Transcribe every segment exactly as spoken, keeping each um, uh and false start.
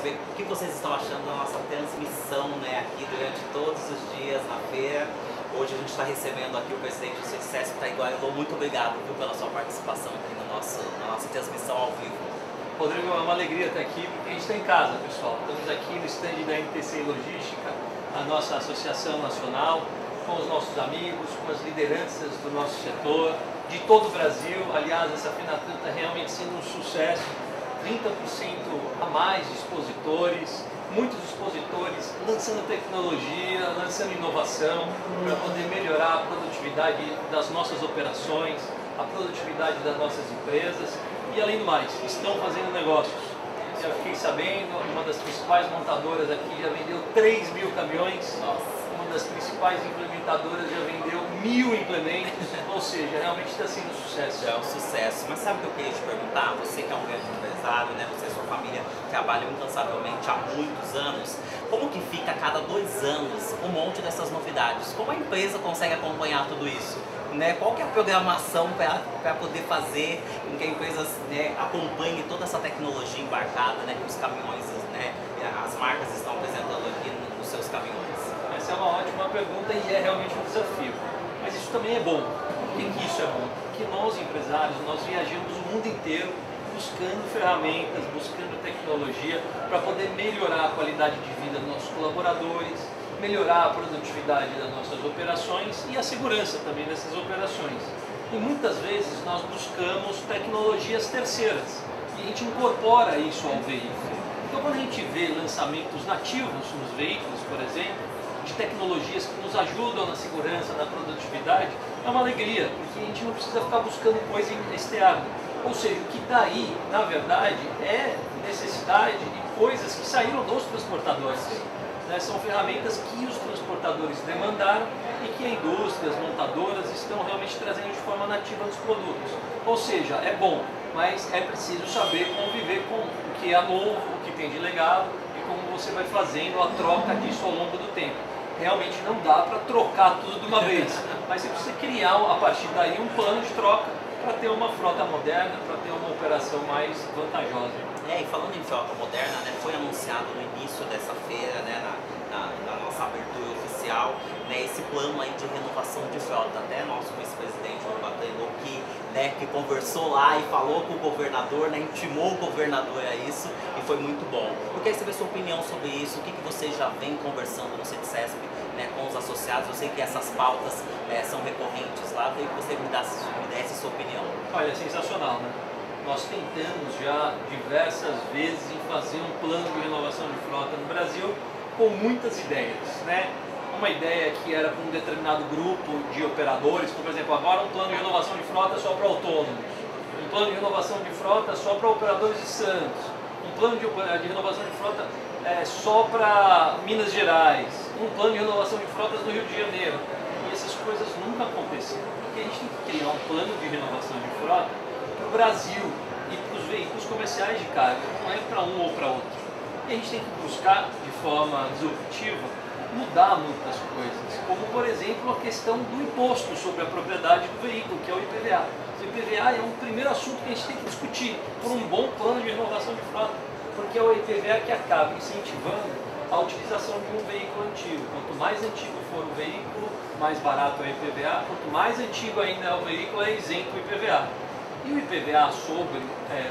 saber o que vocês estão achando da nossa transmissão, né, aqui durante todos os dias na feira. Hoje a gente está recebendo aqui o presidente do CITSESP, Taiguá Elô. Muito obrigado, viu, pela sua participação aqui no nosso, na nossa transmissão ao vivo. Rodrigo, é uma alegria estar aqui, porque a gente está em casa, pessoal. Estamos aqui no stand da N T C Logística, a nossa associação nacional, com os nossos amigos, com as lideranças do nosso setor, de todo o Brasil. Aliás, essa Fenatran está realmente sendo um sucesso. trinta por cento a mais de expositores, muitos expositores lançando tecnologia, lançando inovação para poder melhorar a produtividade das nossas operações, a produtividade das nossas empresas e, além do mais, estão fazendo negócios. Já fiquei sabendo, uma das principais montadoras aqui já vendeu três mil caminhões. Nossa. Uma das principais implementadoras já vendeu mil implementos, ou seja, realmente está sendo um sucesso. É um sucesso. Mas sabe o que eu queria te perguntar? Você que é um grande empresário, né? Você e sua família trabalham incansavelmente há muitos anos. Como que fica a cada dois anos um monte dessas novidades? Como a empresa consegue acompanhar tudo isso? Né? Qual que é a programação para poder fazer com que a empresa, né, acompanhe toda essa tecnologia embarcada, né, que os caminhões, né, as marcas estão apresentando aqui nos seus caminhões? Essa é uma ótima pergunta e é realmente um desafio. Mas isso também é bom. Por que, que isso é bom? Porque nós, empresários, nós viajamos o mundo inteiro buscando ferramentas, buscando tecnologia para poder melhorar a qualidade de vida dos nossos colaboradores, melhorar a produtividade das nossas operações e a segurança também dessas operações. E muitas vezes nós buscamos tecnologias terceiras e a gente incorpora isso ao veículo. Então, quando a gente vê lançamentos nativos nos veículos, por exemplo, de tecnologias que nos ajudam na segurança, na produtividade, é uma alegria, porque a gente não precisa ficar buscando coisa externa. Ou seja, o que está aí, na verdade, é necessidade de coisas que saíram dos transportadores. Né? São ferramentas que os transportadores demandaram e que a indústria, as montadoras estão realmente trazendo de forma nativa nos produtos. Ou seja, é bom, mas é preciso saber conviver com o que é novo, o que tem de legado e como você vai fazendo a troca disso ao longo do tempo. Realmente não dá para trocar tudo de uma vez, mas você precisa criar a partir daí um plano de troca para ter uma frota moderna, para ter uma operação mais vantajosa. É, e falando em frota moderna, né, foi anunciado no início dessa feira, né, na, na, na nossa abertura oficial, né, esse plano aí de renovação de frota. Até nosso vice-presidente, o Taiguá, que, né, que conversou lá e falou com o governador, né, intimou o governador a isso, e foi muito bom. Eu queria saber a sua opinião sobre isso, o que, que você já vem conversando no CITSESP, né, com os associados. Eu sei que essas pautas é, são recorrentes lá, eu queria que você me desse, me desse a sua opinião. Olha, é sensacional, né? Nós tentamos já diversas vezes em fazer um plano de renovação de frota no Brasil com muitas ideias, né? Uma ideia que era com um determinado grupo de operadores, como por exemplo, agora um plano de renovação de frota só para autônomos, um plano de renovação de frota só para operadores de Santos, um plano de, de renovação de frota é, só para Minas Gerais, um plano de renovação de frotas no Rio de Janeiro. E essas coisas nunca aconteceram, porque a gente tem que criar um plano de renovação de frota para o Brasil e para os veículos comerciais de carga, não é para um ou para outro. E a gente tem que buscar, de forma disruptiva, mudar muitas coisas, como por exemplo a questão do imposto sobre a propriedade do veículo, que é o I P V A. O I P V A é um primeiro assunto que a gente tem que discutir por um bom plano de renovação de frota, porque é o I P V A que acaba incentivando a utilização de um veículo antigo. Quanto mais antigo for o veículo, mais barato é o I P V A, quanto mais antigo ainda é o veículo, é isento o I P V A. E o I P V A sobre é,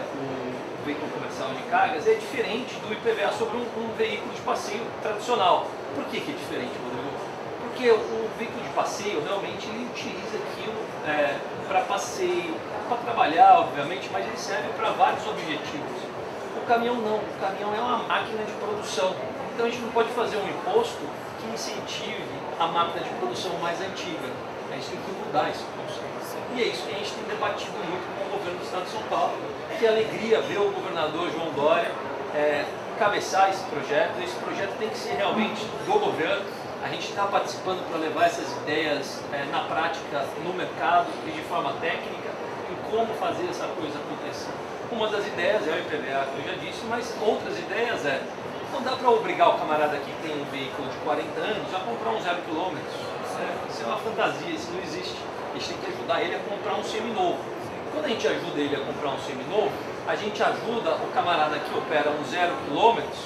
o veículo comercial de cargas é diferente do I P V A sobre um, um veículo de passeio tradicional. Por que que é diferente, Rodrigo? Porque o veículo de passeio realmente ele utiliza aquilo é, para passeio, para trabalhar, obviamente, mas ele serve para vários objetivos. O caminhão não, o caminhão é uma máquina de produção. Então a gente não pode fazer um imposto que incentive a máquina de produção mais antiga. A gente tem que mudar esse conceito. E é isso que a gente tem debatido muito com o governo do Estado de São Paulo. Que alegria ver o governador João Dória é, encabeçar esse projeto. Esse projeto tem que ser realmente do governo. A gente está participando para levar essas ideias é, na prática, no mercado e de forma técnica, em como fazer essa coisa acontecer. Uma das ideias é o I P V A, que eu já disse, mas outras ideias é, não dá para obrigar o camarada que tem um veículo de quarenta anos a comprar um zero quilômetros. Isso é uma fantasia, isso não existe. A gente tem que ajudar ele a comprar um seminovo. Quando a gente ajuda ele a comprar um seminovo, a gente ajuda o camarada que opera um zero quilômetros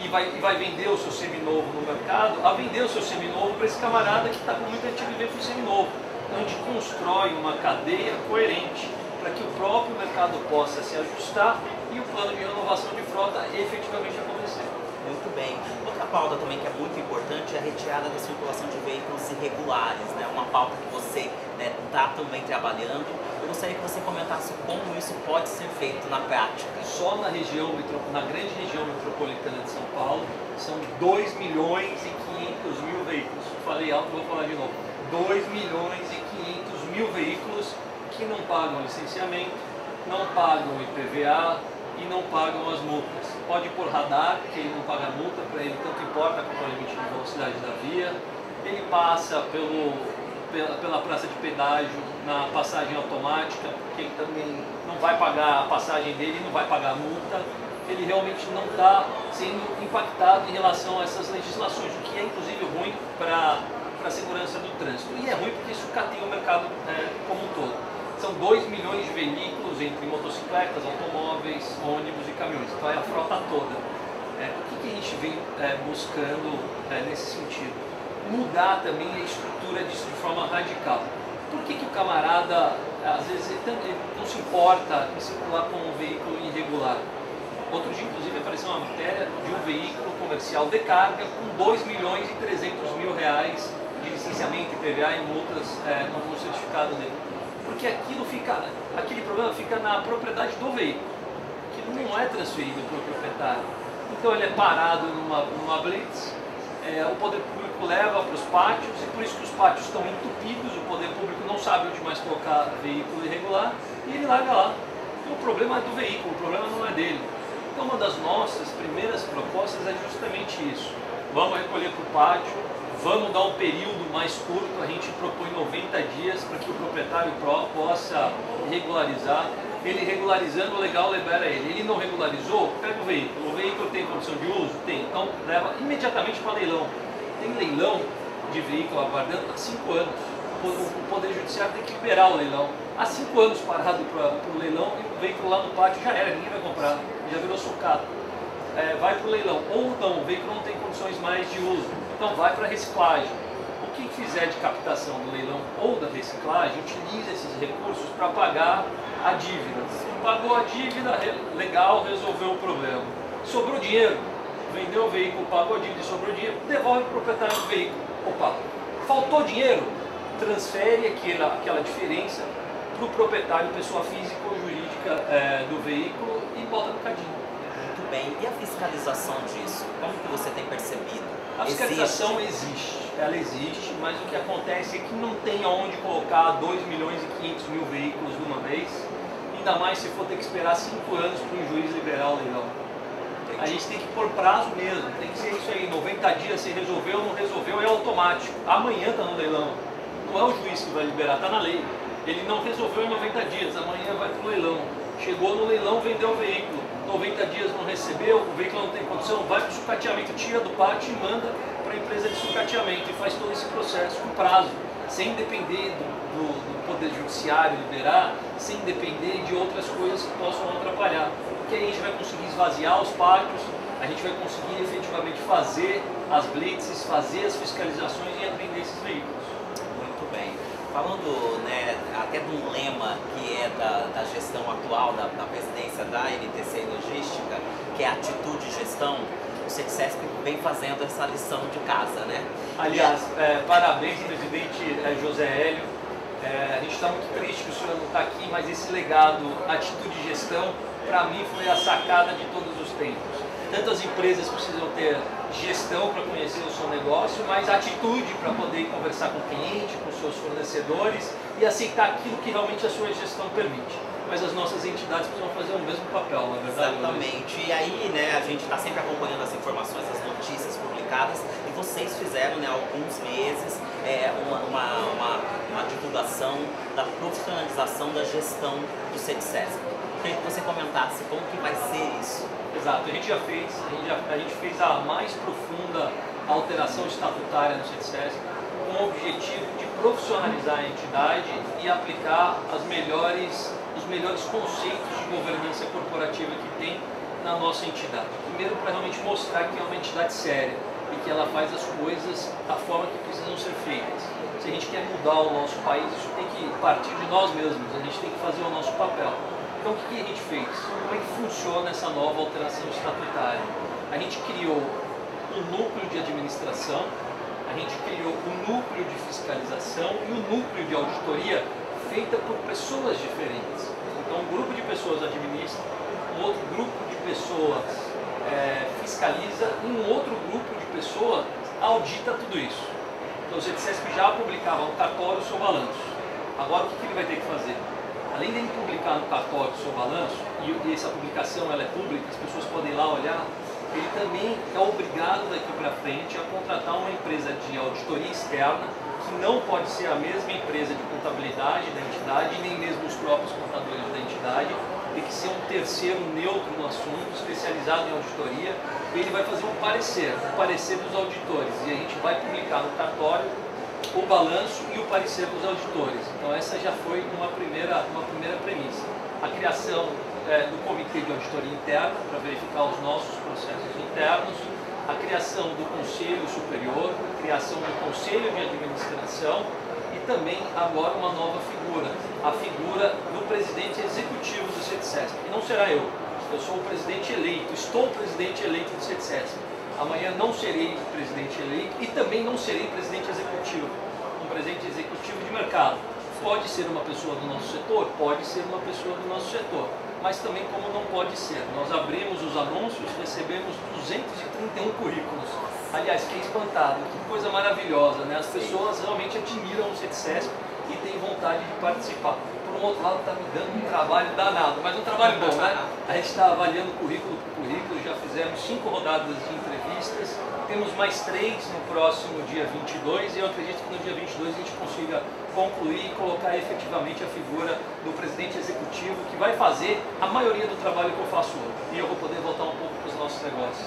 e vai, e vai vender o seu seminovo no mercado, a vender o seu seminovo para esse camarada que está com muita atividade para o seminovo. Então a gente constrói uma cadeia coerente para que o próprio mercado possa se ajustar e o plano de renovação de frota efetivamente acontecer. Muito bem. Outra pauta também que é muito importante é a retirada da circulação de veículos irregulares, né? Uma pauta que você está, né, também trabalhando. Eu gostaria que você comentasse como isso pode ser feito na prática. Só na região, na grande região metropolitana de São Paulo, são dois milhões e quinhentos mil veículos. Falei alto, vou falar de novo. dois milhões e quinhentos mil veículos que não pagam licenciamento, não pagam I P V A e não pagam as multas. Pode pôr radar, que ele não paga multa, para ele tanto importa quanto o limite de velocidade da via. Ele passa pelo, pela, pela praça de pedágio na passagem automática, porque ele também não vai pagar a passagem dele e não vai pagar a multa. Ele realmente não está sendo impactado em relação a essas legislações, o que é inclusive ruim para a segurança do trânsito. E é ruim porque isso cateia o mercado é, como um todo. São dois milhões de veículos entre motocicletas, automóveis, ônibus e caminhões. Então é a frota toda. É, o que, que a gente vem é, buscando é, nesse sentido? Mudar também a estrutura disso de forma radical. Por que, que o camarada, às vezes, ele, ele não se importa em circular com um veículo irregular? Outro dia, inclusive, apareceu uma matéria de um veículo comercial de carga com dois milhões e trezentos mil reais de licenciamento, I P V A e multas é, no certificado dele. Porque aquilo fica, aquele problema fica na propriedade do veículo, que não é transferido para o proprietário. Então ele é parado numa, numa blitz, é, o poder público leva para os pátios, e por isso que os pátios estão entupidos, o poder público não sabe onde mais colocar veículo irregular, e ele larga lá. Então o problema é do veículo, o problema não é dele. Então uma das nossas primeiras propostas é justamente isso. Vamos recolher para o pátio, vamos dar um período mais curto, a gente propõe noventa dias para que o proprietário possa regularizar. Ele regularizando, o legal libera ele. Ele não regularizou, pega o veículo. O veículo tem condição de uso? Tem. Então leva imediatamente para leilão. Tem leilão de veículo aguardando há cinco anos. O Poder Judiciário tem que liberar o leilão. Há cinco anos parado para o leilão e o veículo lá no pátio já era, ninguém vai comprar, já virou sucata. É, vai para o leilão. Ou não, o veículo não tem condições mais de uso. Então vai para a reciclagem. O que fizer de captação do leilão ou da reciclagem, utiliza esses recursos para pagar a dívida. Pagou a dívida, legal, resolveu o problema. Sobrou dinheiro, vendeu o veículo, pagou a dívida e sobrou dinheiro, devolve para o proprietário do veículo. Opa, faltou dinheiro? Transfere aquela, aquela diferença para o proprietário, pessoa física ou jurídica é, do veículo e bota no cadinho. Muito bem. E a fiscalização disso? Como que você tem percebido? A fiscalização existe. existe, ela existe, mas o que acontece é que não tem aonde colocar dois milhões e quinhentos mil veículos de uma vez, ainda mais se for ter que esperar cinco anos para um juiz liberar o leilão. A gente tem que pôr prazo mesmo, tem que ser isso aí, noventa dias, se resolveu ou não resolveu, é automático. Amanhã está no leilão, não é o juiz que vai liberar, está na lei. Ele não resolveu em noventa dias, amanhã vai para o leilão. Chegou no leilão, vendeu o veículo. noventa dias não recebeu, o veículo não tem condição, vai para o sucateamento, tira do pátio e manda para a empresa de sucateamento e faz todo esse processo com prazo, sem depender do, do, do Poder Judiciário liberar, sem depender de outras coisas que possam atrapalhar. Porque aí a gente vai conseguir esvaziar os pátios, a gente vai conseguir efetivamente fazer as blitzes, fazer as fiscalizações e apreender esses veículos. Muito bem. Falando, né, até de um lema que é da, da gestão atual, da, da presidência da N T C Logística, que é atitude e gestão, o SECSESP vem fazendo essa lição de casa, né? Aliás, é, parabéns, presidente é, José Hélio. É, a gente está muito triste que o senhor não está aqui, mas esse legado, atitude e gestão, para mim foi a sacada de todos os tempos. Tanto as empresas precisam ter gestão para conhecer o seu negócio, mas atitude para poder conversar com o cliente, com os seus fornecedores e aceitar aquilo que realmente a sua gestão permite. Mas as nossas entidades precisam fazer o mesmo papel, na verdade. Exatamente. E aí, né, a gente está sempre acompanhando as informações, as notícias publicadas, e vocês fizeram, né, há alguns meses é, uma, uma, uma, uma divulgação da profissionalização da gestão do SECSESP. Queria que você comentasse como que vai ser isso. Exato, a gente já fez, a gente, já, a gente fez a mais profunda alteração estatutária no SECSESP com o objetivo de profissionalizar a entidade e aplicar as melhores, os melhores conceitos de governança corporativa que tem na nossa entidade. Primeiro, para realmente mostrar que é uma entidade séria e que ela faz as coisas da forma que precisam ser feitas. Se a gente quer mudar o nosso país, isso tem que partir de nós mesmos, a gente tem que fazer o nosso papel. Então, o que a gente fez? Como é que funciona essa nova alteração estatutária? A gente criou um núcleo de administração, a gente criou um núcleo de fiscalização e um núcleo de auditoria feita por pessoas diferentes. Então, um grupo de pessoas administra, um outro grupo de pessoas é, fiscaliza e um outro grupo de pessoas audita tudo isso. Então, o CETSESP já publicava no cartório o seu balanço. Agora, o que ele vai ter que fazer? Além de ele publicar no cartório o seu balanço, e essa publicação ela é pública, as pessoas podem ir lá olhar, ele também é obrigado daqui para frente a contratar uma empresa de auditoria externa, que não pode ser a mesma empresa de contabilidade da entidade, nem mesmo os próprios contadores da entidade, tem que ser um terceiro neutro no assunto, especializado em auditoria, e ele vai fazer um parecer, um parecer dos auditores, e a gente vai publicar no cartório o balanço e o parecer dos auditores. Então essa já foi uma primeira, uma primeira premissa. A criação é, do Comitê de Auditoria Interna, para verificar os nossos processos internos, a criação do Conselho Superior, a criação do Conselho de Administração e também agora uma nova figura, a figura do presidente executivo do CETSESP. E não será eu, eu sou o presidente eleito, estou o presidente eleito do CETSESP. Amanhã não serei presidente eleito e também não serei presidente executivo, um presidente executivo de mercado. Pode ser uma pessoa do nosso setor? Pode ser uma pessoa do nosso setor, mas também como não pode ser. Nós abrimos os anúncios, recebemos duzentos e trinta e um currículos. Aliás, fiquei espantado, que coisa maravilhosa, né? As pessoas realmente admiram o CETSESP e têm vontade de participar. Por um outro lado, está me dando um trabalho danado, mas um trabalho bom, né? A gente está avaliando currículo por currículo, já fizemos cinco rodadas de entrevistas, temos mais três no próximo dia vinte e dois e eu acredito que no dia vinte e dois a gente consiga concluir e colocar efetivamente a figura do presidente executivo que vai fazer a maioria do trabalho que eu faço hoje. E eu vou poder voltar um pouco para os nossos negócios.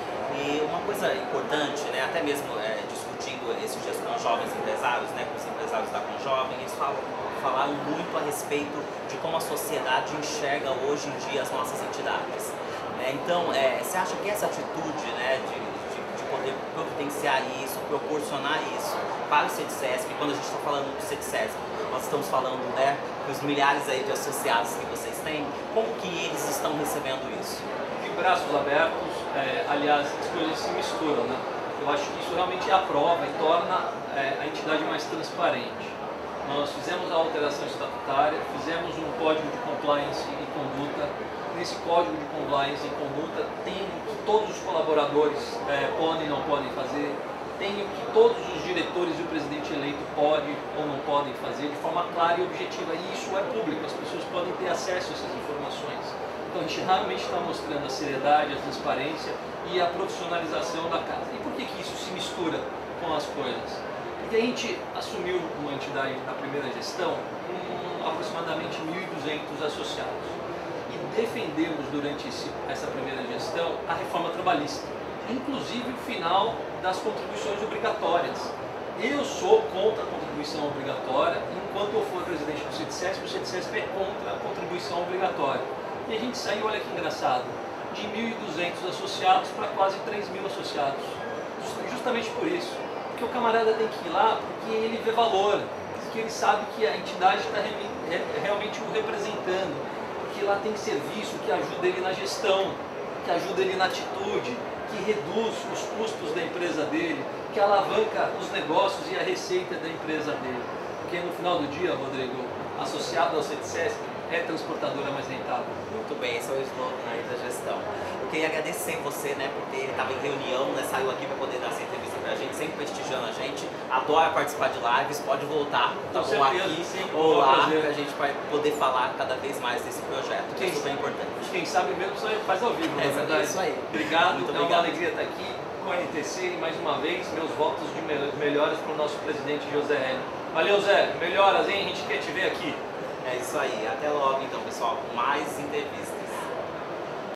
E uma coisa importante, né, até mesmo é, discutindo esses dias com os jovens empresários, né, com os empresários da Conjovem, eles falam, falaram muito a respeito de como a sociedade enxerga hoje em dia as nossas entidades. Né? Então, é, você acha que essa atitude, né, de, de, de poder providenciar isso, proporcionar isso para o CETSESP, quando a gente está falando do CETSESP, nós estamos falando, né, dos milhares aí de associados que vocês têm, como que eles estão recebendo isso? De braços abertos, é, aliás, as coisas se misturam, né? Eu acho que isso realmente aprova e torna é, a entidade mais transparente. Nós fizemos a alteração estatutária, fizemos um código de compliance e conduta. Nesse código de compliance e conduta tem o que todos os colaboradores é, podem e não podem fazer, tem o que todos os diretores e o presidente eleito podem ou não podem fazer de forma clara e objetiva. E isso é público, as pessoas podem ter acesso a essas informações. Então a gente realmente está mostrando a seriedade, a transparência e a profissionalização da casa. E por que que isso se mistura com as coisas? Porque a gente assumiu uma entidade na primeira gestão com aproximadamente mil e duzentos associados. E defendemos durante esse, essa primeira gestão a reforma trabalhista, inclusive o final das contribuições obrigatórias. Eu sou contra a contribuição obrigatória, enquanto eu for presidente do CETSESP, o CETSESP é contra a contribuição obrigatória. E a gente saiu, olha que engraçado, de mil e duzentos associados para quase três mil associados. Justamente por isso. Porque o camarada tem que ir lá porque ele vê valor, porque ele sabe que a entidade está realmente o representando, porque lá tem serviço que ajuda ele na gestão, que ajuda ele na atitude, que reduz os custos da empresa dele, que alavanca os negócios e a receita da empresa dele. Porque no final do dia, Rodrigo, associado ao CETSESP, é transportadora mais rentável. Muito bem, esse é o slogan aí da gestão. Eu queria agradecer você, né, por ter estava em reunião, né, saiu aqui para poder dar essa entrevista pra gente, sempre prestigiando a gente, adora participar de lives, pode voltar, tá bom, aqui ou lá, pra gente poder falar cada vez mais desse projeto, que é super importante. Quem sabe mesmo só faz ao vivo, é, na verdade. Isso aí. Obrigado, muito é obrigado. uma alegria estar aqui com a N T C e mais uma vez, meus votos de melhoras para o nosso presidente José Hélio. Valeu, Zé, melhoras, hein? A gente quer te ver aqui. É isso aí, até logo então, pessoal, com mais entrevistas.